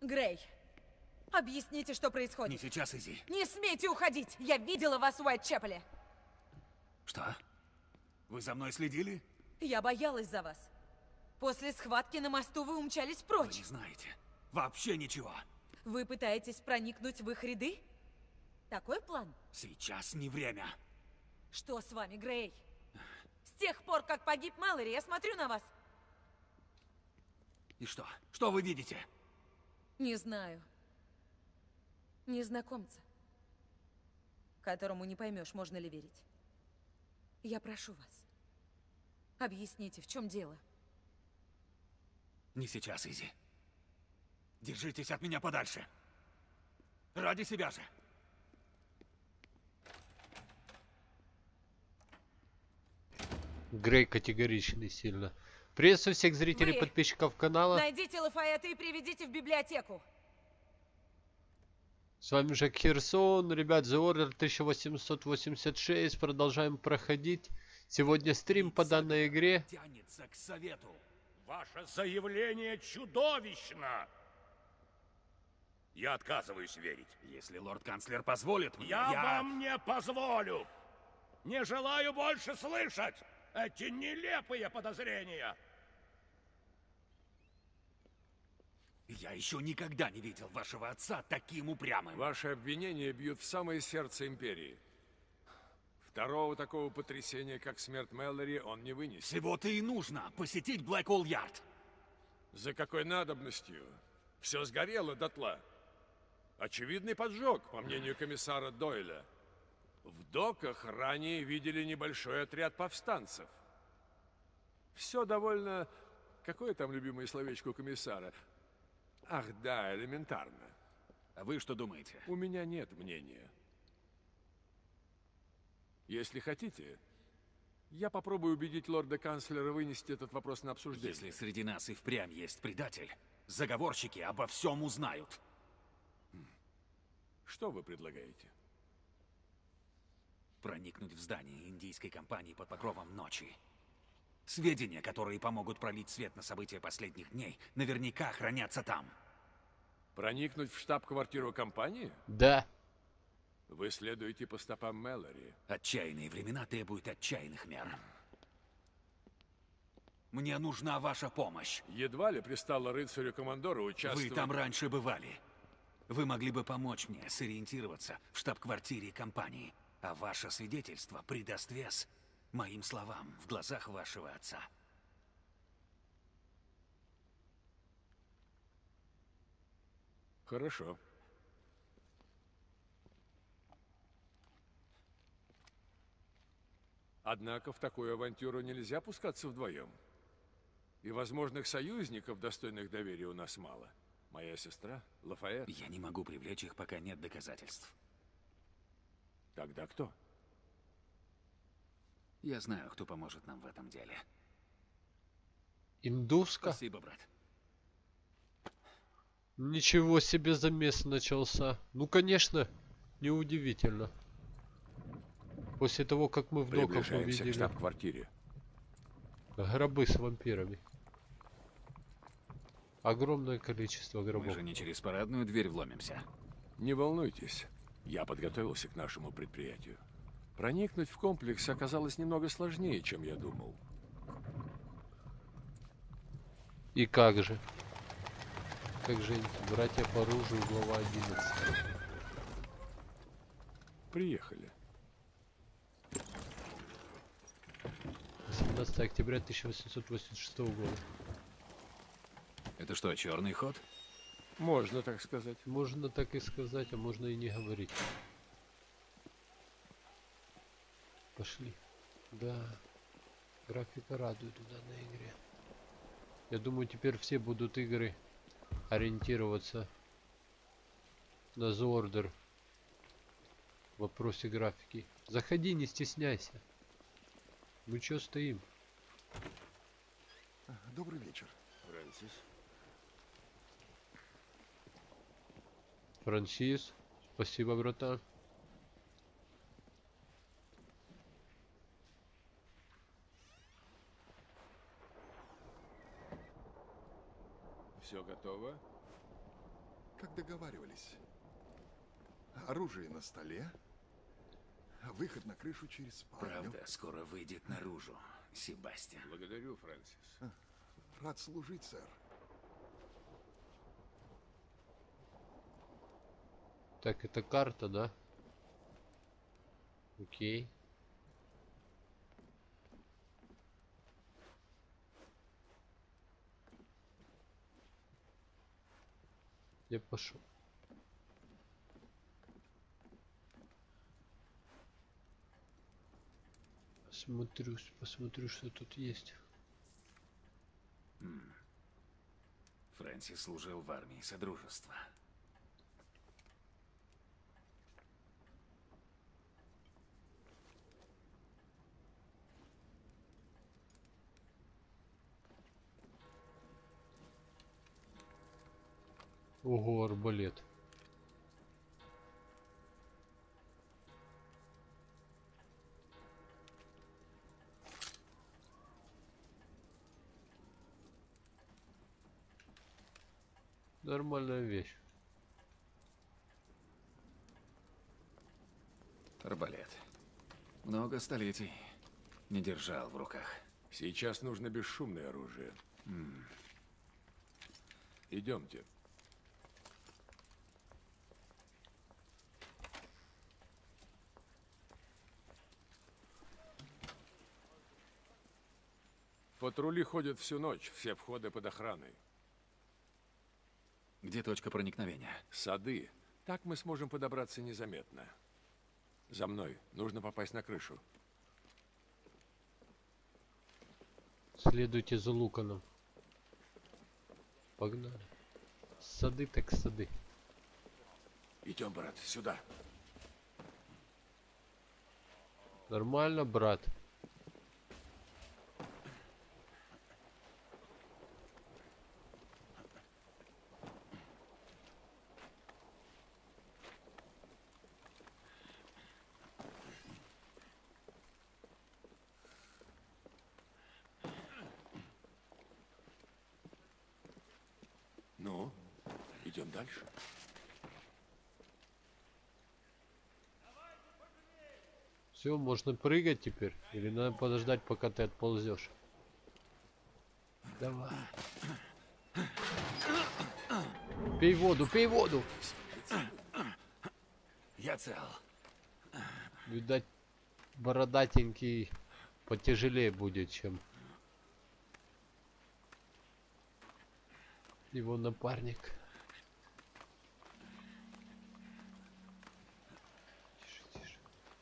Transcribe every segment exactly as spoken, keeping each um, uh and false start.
Грей, объясните, что происходит. Не сейчас, Изи. Не смейте уходить! Я видела вас в Уайтчепеле. Что? Вы за мной следили? Я боялась за вас. После схватки на мосту вы умчались Вы прочь. не знаете. Вообще ничего. Вы пытаетесь проникнуть в их ряды? Такой план? Сейчас не время. Что с вами, Грей? С тех пор, как погиб Мэлори, я смотрю на вас. И что? Что вы видите? Не знаю. Незнакомца, которому не поймешь, можно ли верить. Я прошу вас, объясните, в чем дело? Не сейчас, Изи. Держитесь от меня подальше. Ради себя же. Грей категоричный сильно. Приветствую всех зрителей и Вы подписчиков канала. Найдите Лафаэта и приведите в библиотеку. С вами Жак Херсон, ребят, The Order тысяча восемьсот восемьдесят шесть. Продолжаем проходить. Сегодня стрим по данной игре. Тянется к совету. Ваше заявление чудовищно! Я отказываюсь верить. Если лорд-канцлер позволит мне, Я, я... вам не позволю! Не желаю больше слышать эти нелепые подозрения! Я еще никогда не видел вашего отца таким упрямым. Ваши обвинения бьют в самое сердце Империи. Второго такого потрясения, как смерть Мэлори, он не вынесет. Всего-то и нужно посетить Блэк-Олл-Ярд. За какой надобностью? Все сгорело дотла. Очевидный поджог, по мнению комиссара Дойля. В доках ранее видели небольшой отряд повстанцев. Все довольно... Какое там любимое словечко у комиссара? Ах да, элементарно. А вы что думаете? У меня нет мнения. Если хотите, я попробую убедить лорда-канцлера вынести этот вопрос на обсуждение. Если среди нас и впрямь есть предатель, заговорщики обо всем узнают. Что вы предлагаете? Проникнуть в здание индийской компании под покровом ночи. Сведения, которые помогут пролить свет на события последних дней, наверняка хранятся там. Проникнуть в штаб-квартиру компании? Да. Вы следуете по стопам Мэлори. Отчаянные времена требуют отчаянных мер. Мне нужна ваша помощь. Едва ли пристало рыцарю-командору участвовать... Вы там раньше бывали. Вы могли бы помочь мне сориентироваться в штаб-квартире компании, а ваше свидетельство придаст вес моим словам в глазах вашего отца. Хорошо. Однако в такую авантюру нельзя пускаться вдвоем. И возможных союзников, достойных доверия, у нас мало. Моя сестра, Лафаэт. Я не могу привлечь их, пока нет доказательств. Тогда кто? Я знаю, кто поможет нам в этом деле. Индуска? Спасибо, брат. Ничего себе замес начался. Ну, конечно, неудивительно. После того, как мы в доках Приближаемся увидели к штаб-квартире. гробы с вампирами. Огромное количество гробов. Мы же не через парадную дверь вломимся. Не волнуйтесь, я подготовился к нашему предприятию. Проникнуть в комплекс оказалось немного сложнее, чем я думал. И как же? Как же братья по оружию, глава одиннадцать. Приехали. семнадцатое октября тысяча восемьсот восемьдесят шестого года. Это что, черный ход? Можно так сказать. Можно так и сказать, а можно и не говорить. Пошли. Да. Графика радует в данной игре. Я думаю, теперь все будут игры ориентироваться на The Order в вопросе графики. Заходи, не стесняйся. Мы чё стоим? Добрый вечер. Фрэнсис. Франсис. Спасибо, братан. Все готово? как договаривались. Оружие на столе, выход на крышу через спальню. Правда скоро выйдет наружу, Себастьян. Благодарю, Фрэнсис. Рад служить, сэр. Так, это карта, да? Окей. Я пошел. Посмотрюсь, посмотрю, что тут есть. Фрэнсис служил в армии Содружества. Ого, арбалет. Нормальная вещь. Арбалет. Много столетий не держал в руках. Сейчас нужно бесшумное оружие. М. Идемте. Патрули ходят всю ночь, все входы под охраной. Где точка проникновения? Сады. Так мы сможем подобраться незаметно. За мной. Нужно попасть на крышу. Следуйте за Луканом. Погнали. Сады так сады. Идем, брат, сюда. Нормально, брат. Ну, идем дальше. Все, можно прыгать теперь? Или надо подождать, пока ты отползешь? Давай. Пей воду, пей воду! Я цел. Видать, бородатенький потяжелее будет, чем его напарник. Тише, тише.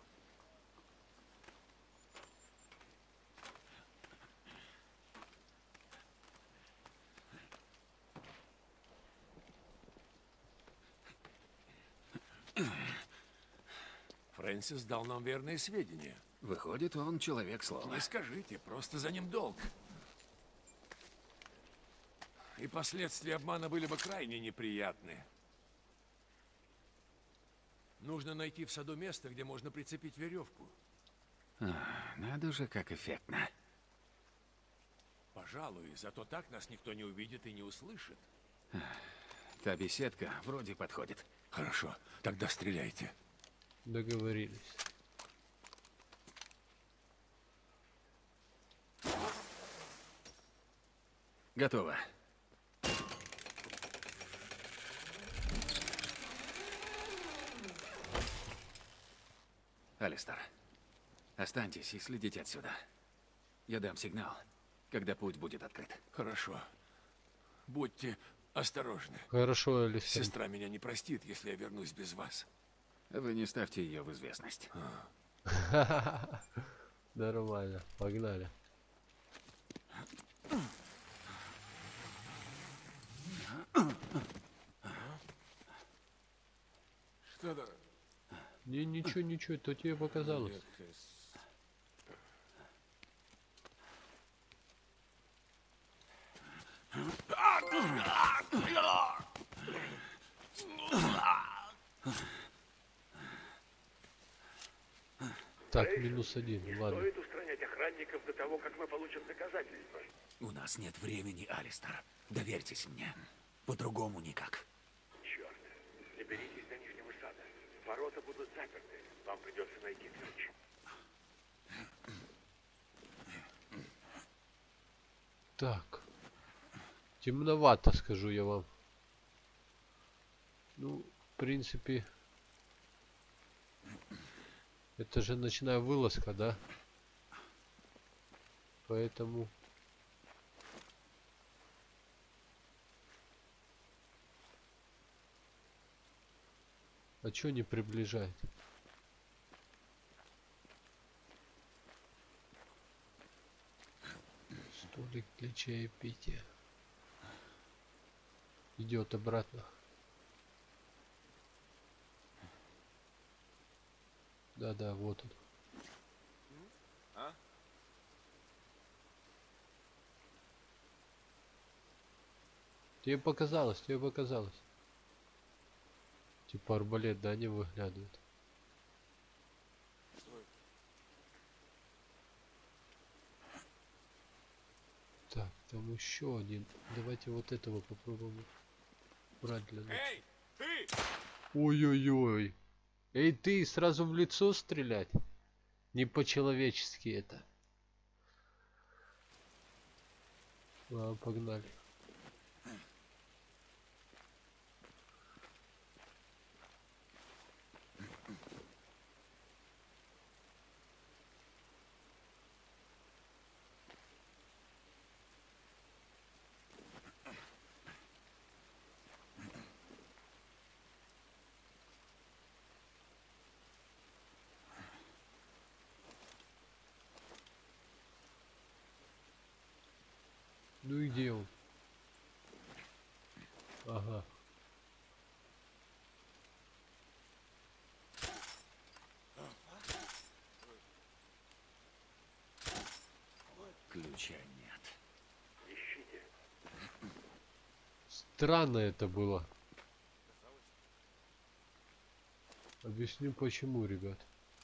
Фрэнсис дал нам верные сведения. Выходит, он человек слова. Не скажите, просто за ним долг. И последствия обмана были бы крайне неприятны. Нужно найти в саду место, где можно прицепить веревку. А, надо же, как эффектно. Пожалуй, зато так нас никто не увидит и не услышит. Та беседка вроде подходит. Хорошо, тогда стреляйте. Договорились. Готово. Алистер, останьтесь и следите отсюда. Я дам сигнал, когда путь будет открыт. Хорошо. Будьте осторожны. Хорошо, Алистер. Сестра меня не простит, если я вернусь без вас. Вы не ставьте ее в известность. Нормально, погнали. Что-то... Не, ничего, ничего, то тебе показалось. Так, минус один, ладно. Стоит устранять охранников до того, как мы получим доказательства. У нас нет времени, Алистер. Доверьтесь мне. По-другому никак. Черт. Ворота будут заперты. Вам придется найти ключ. Так. Темновато, скажу я вам. Ну, в принципе... Это же ночная вылазка, да? Поэтому... А чё не приближает? Столик для чаепития. Идет обратно. Да-да, вот он. А? Тебе показалось, тебе показалось. Типа арбалет, да, не выглядывает. Так, там еще один. Давайте вот этого попробуем брать для начала. Эй, ты! Ой-ой-ой. Эй, ты, сразу в лицо стрелять? Не по-человечески это. Ладно, погнали. Ну и где он? Ага. Ключа нет. Ищите. Странно это было. Объясню почему, ребят.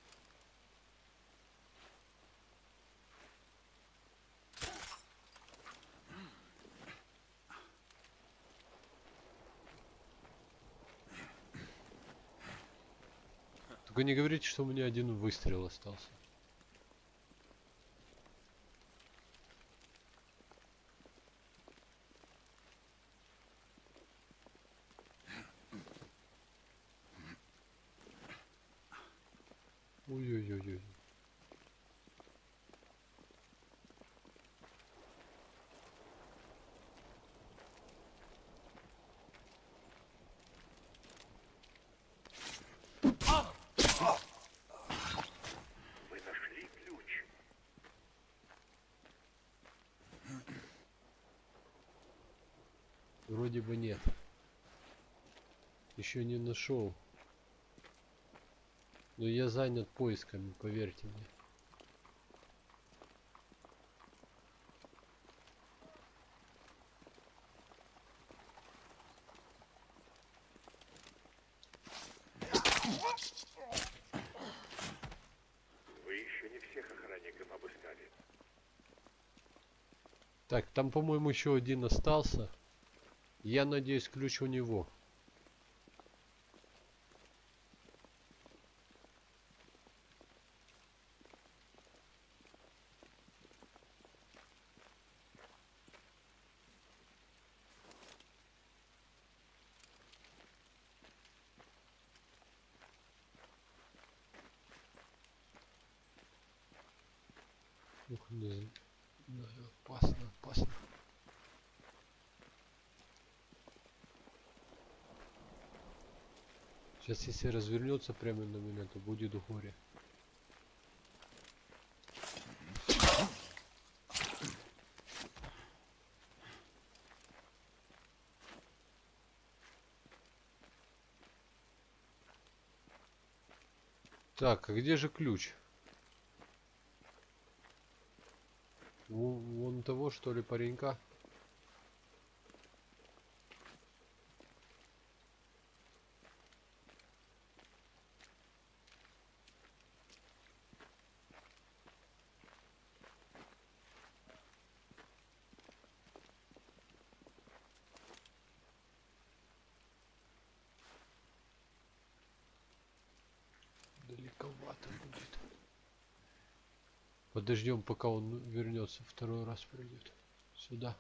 Только не говорите, что у меня один выстрел остался. Ой-ой-ой-ой. Вы нашли ключ. Вроде бы нет. Еще не нашел. Но я занят поисками, поверьте мне. Вы еще не всех охранников обыскали. Так, там, по-моему, еще один остался. Я надеюсь, ключ у него. Ух, не знаю, опасно, опасно. Сейчас, если развернется прямо на меня, то будет горе. Так, а где же ключ? Вон, вон того, что ли, паренька? Далековато будет. Подождем, пока он вернется, второй раз придет. Сюда.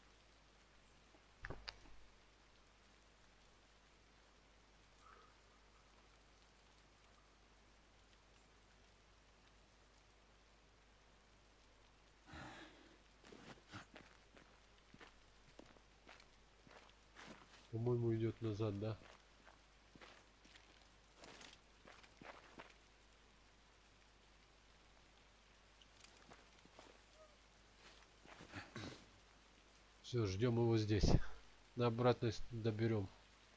По-моему, идет назад, да? Все, ждем его здесь. На обратной доберем.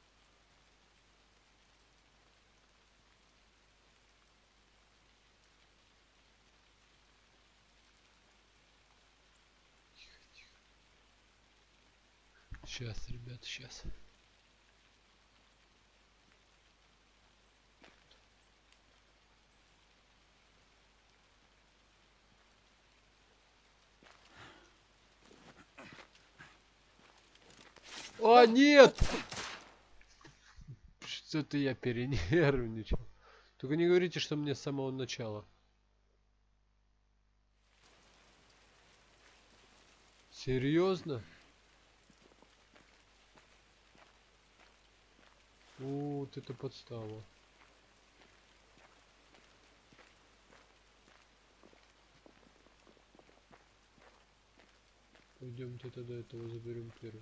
Тихо, тихо. Сейчас, ребят, сейчас. О, нет! Что-то я перенервничал. Только не говорите, что мне с самого начала. Серьезно? О, вот это подстава. Пойдемте тогда этого заберем первым.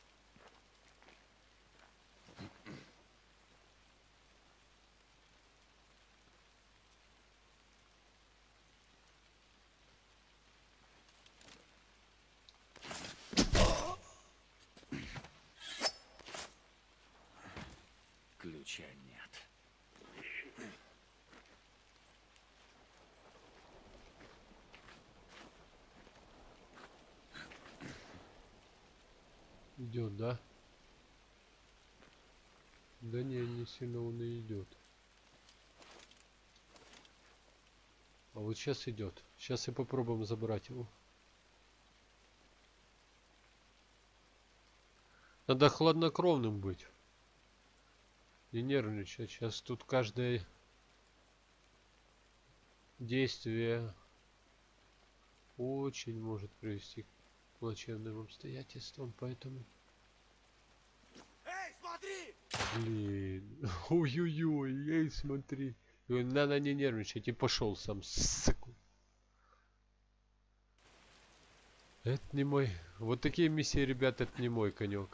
Ключа нет. Идет, да? Да не, не сильно он и идет. А вот сейчас идет. Сейчас и попробуем забрать его. Надо хладнокровным быть. Не нервничать. Сейчас тут каждое действие очень может привести к плачевным обстоятельствам, поэтому... Эй, смотри! Блин. Ой-ой-ой, эй, смотри. Надо не нервничать, и пошел сам. Сука. Это не мой. Вот такие миссии, ребят, это не мой конек.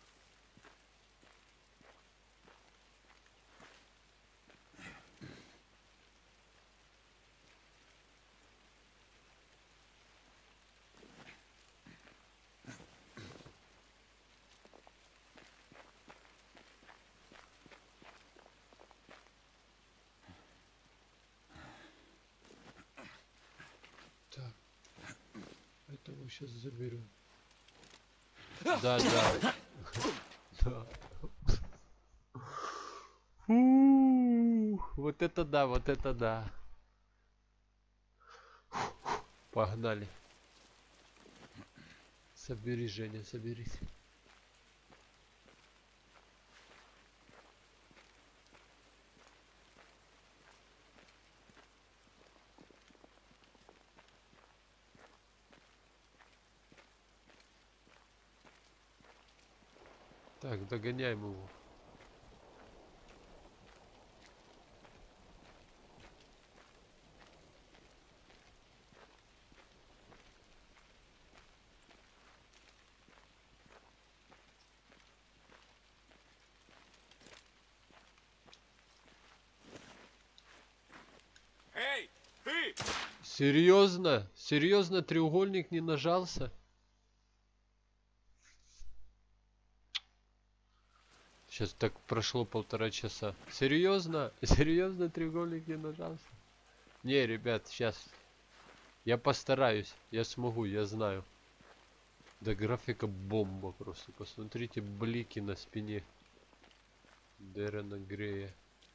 Так. Этого сейчас заберу. Да, да. Да. Фу, вот это да, вот это да. Погнали. Соберись, Женя, соберись. Так, догоняем его. Эй, ты! Серьезно? Серьезно, треугольник не нажался? Сейчас так прошло полтора часа. Серьезно? Серьезно, треугольник не нажался? Не, ребят, сейчас. Я постараюсь. Я смогу, я знаю. Да графика бомба просто. Посмотрите блики на спине Дэрена Грея.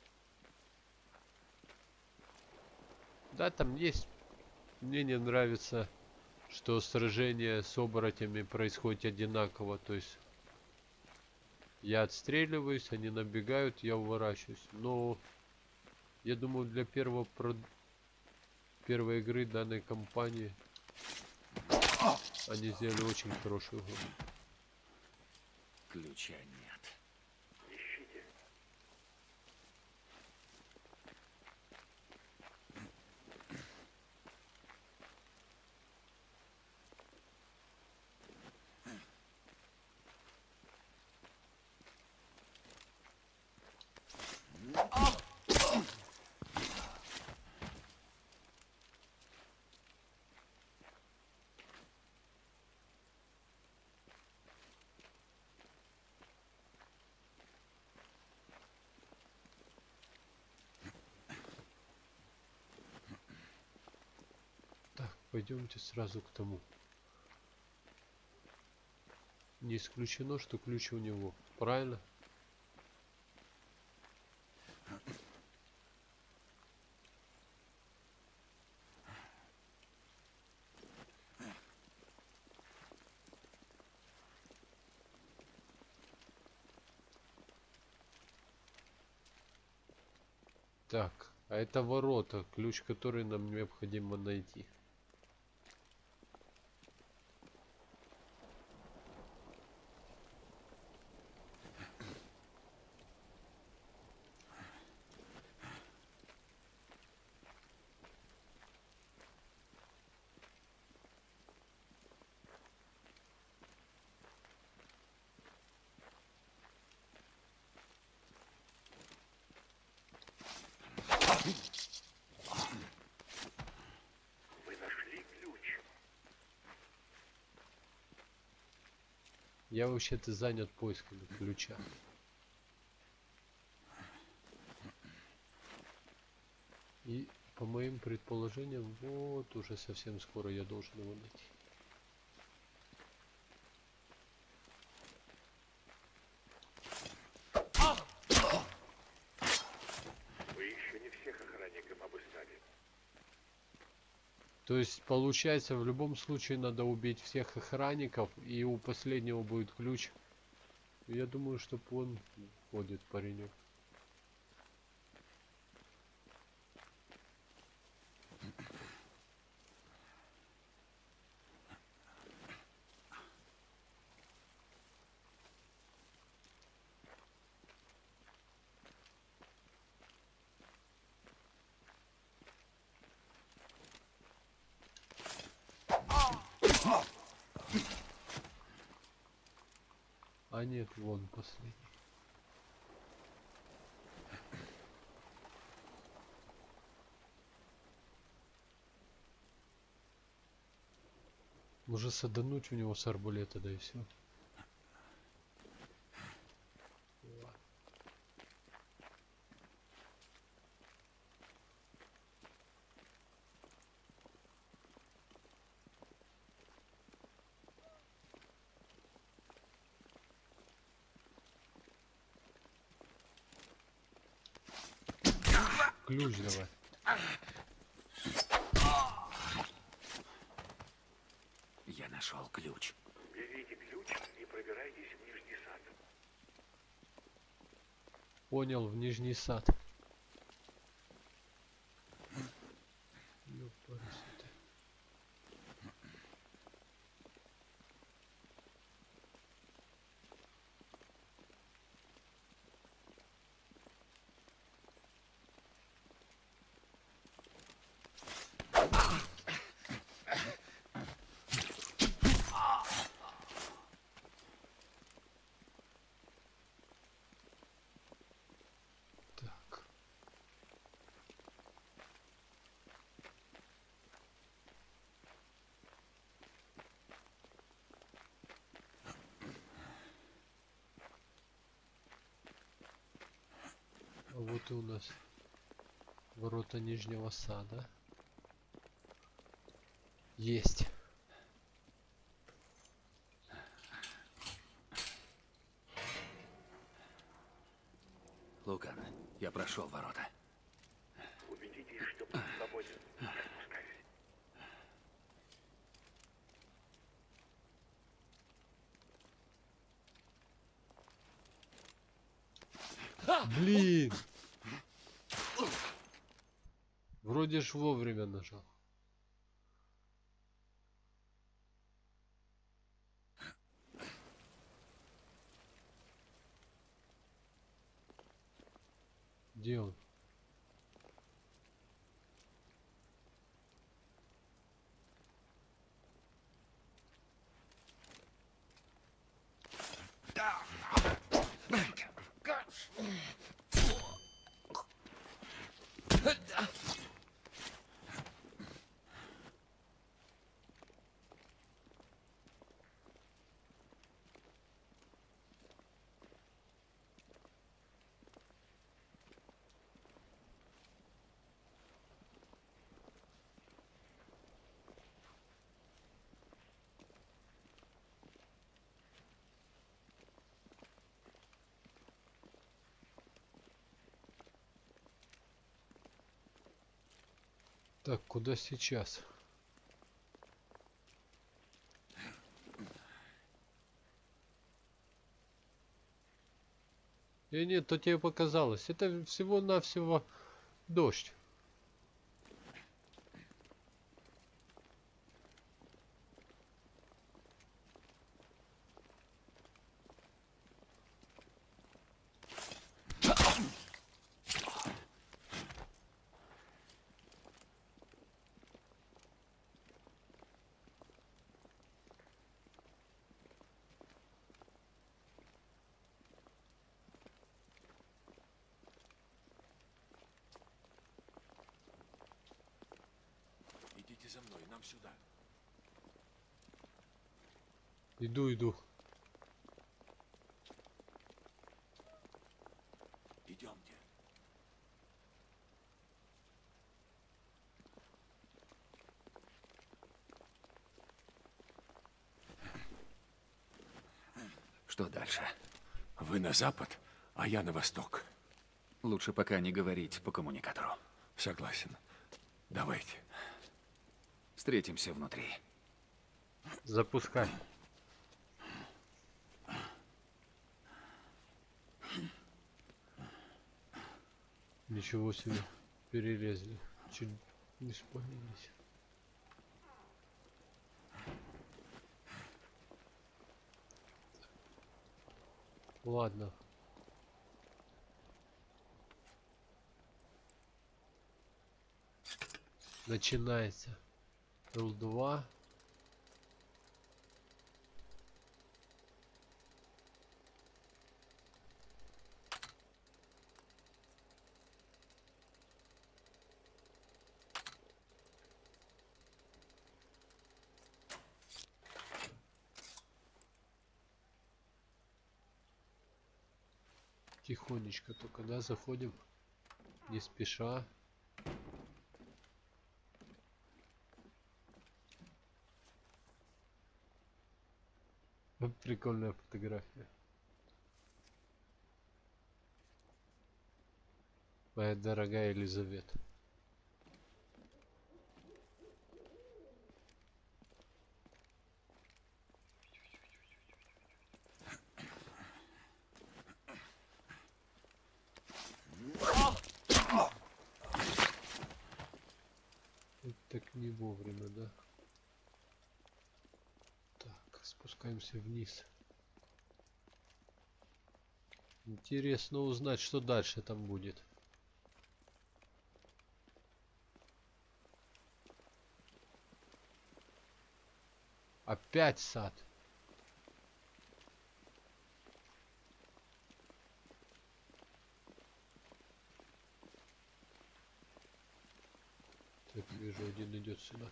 Да, там есть. Мне не нравится, что сражение с оборотнями происходит одинаково. То есть я отстреливаюсь, они набегают, я уворачиваюсь. Но Я думаю, для первого про... первой игры данной компании они сделали очень хорошую игру. Ключа нет. Ищите. Так, пойдемте сразу к тому. Не исключено, что ключ у него. Правильно? Так, а это ворота, ключ, который нам необходимо найти. Вы нашли ключ? Я вообще-то занят поисками ключа. И по моим предположениям, вот уже совсем скоро я должен его найти. Вы еще не всех охранников обыскали. То есть, получается, в любом случае надо убить всех охранников, и у последнего будет ключ. Я думаю, что он ходит, паренек. А нет, вон последний. Может садануть у него с арбалета, да и все. Ключ давай. Я нашел ключ. Берите ключ и пробирайтесь в Нижний сад. Понял, в Нижний сад. Ёпарасоте. Так. А вот и у нас ворота Нижнего сада. Есть. Лукан, я прошел ворота. Убедитесь, что путь свободен. Я спускаюсь. Блин! Вроде ж вовремя нажал. Где он? Так, куда сейчас? И нет, то тебе показалось. Это всего-навсего дождь. Идите за мной, нам сюда. Иду, иду. Идемте. Что дальше? Вы на запад, а я на восток. Лучше пока не говорить по коммуникатору. Согласен. Давайте. Встретимся внутри. Запускай. Ничего себе. Перелезли. Чуть не спалились. Ладно. Начинается. эл два. Тихонечко только, да, заходим. Не спеша. Прикольная фотография. Моя дорогая Елизавета. Так не вовремя, да? Так, спускаемся вниз. Интересно узнать, что дальше там будет. Опять сад. Так, вижу, один идет сюда.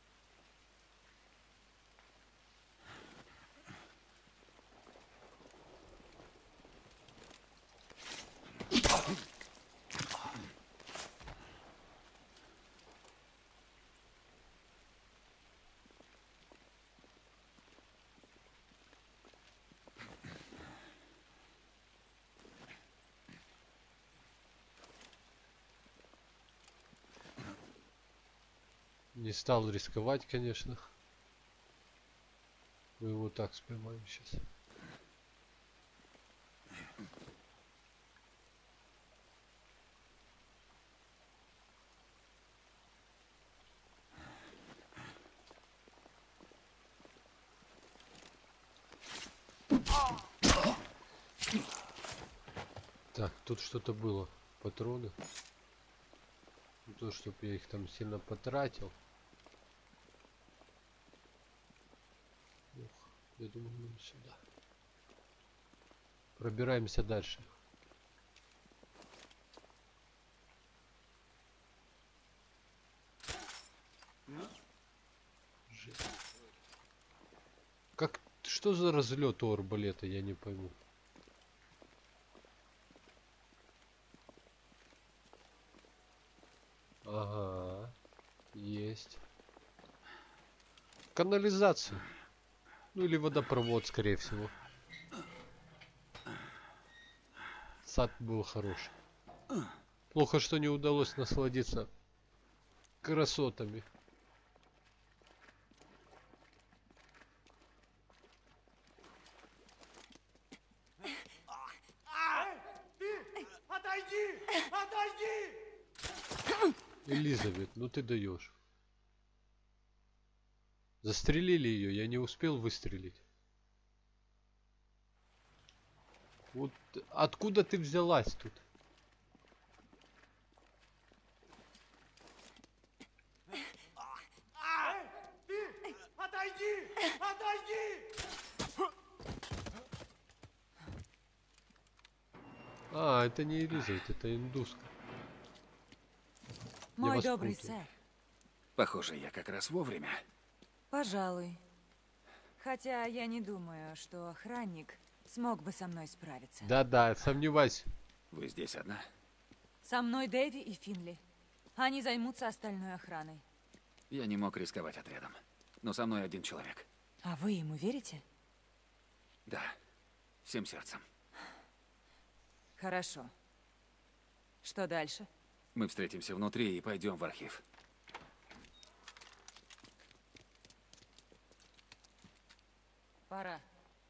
Не стал рисковать, конечно. Мы его так споймаем сейчас. Так, тут что-то было. Патроны. Не то, чтобы я их там сильно потратил. Ух, я думаю, мы сюда. Пробираемся дальше. Жесть. Как, что за разлет у арбалета, я не пойму. Ага, есть. Канализацию. Ну или водопровод, скорее всего. Сад был хороший. Плохо, что не удалось насладиться красотами. Отойди! Отойди! Элизабет, ну ты даешь. Застрелили ее, я не успел выстрелить. Вот откуда ты взялась тут? Ты! Отойди! Отойди! А, это не Элизабет, это индуска. Мой вас добрый путаю. сэр. Похоже, я как раз вовремя. Пожалуй. Хотя я не думаю, что охранник смог бы со мной справиться. Да-да, сомневаюсь. Вы здесь одна? Со мной Дэви и Финли. Они займутся остальной охраной. Я не мог рисковать отрядом. Но со мной один человек. А вы ему верите? Да, всем сердцем. Хорошо. Что дальше? Мы встретимся внутри и пойдем в архив. Пора.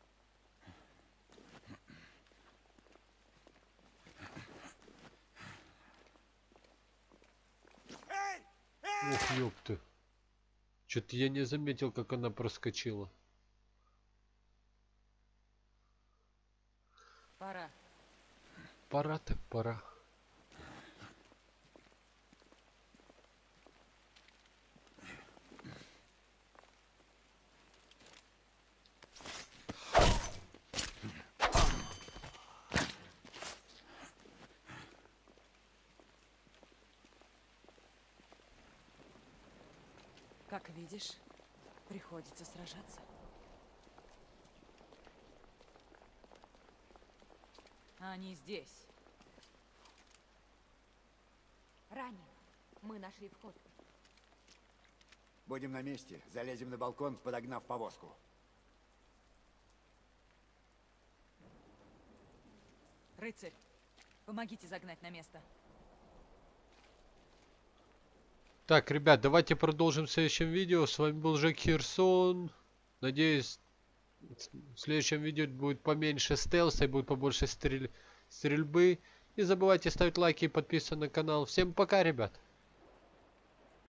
Ух, ёпты. Чё-то я не заметил, как она проскочила. Пора. Пора так пора. Как видишь, приходится сражаться. Они здесь. Ранен. Мы нашли вход. Будем на месте. Залезем на балкон, подогнав повозку. Рыцарь, помогите загнать на место. Так, ребят, давайте продолжим в следующем видео. С вами был Жек Херсон. Надеюсь, в следующем видео будет поменьше стелса и будет побольше стрель... стрельбы. Не забывайте ставить лайки и подписываться на канал. Всем пока, ребят.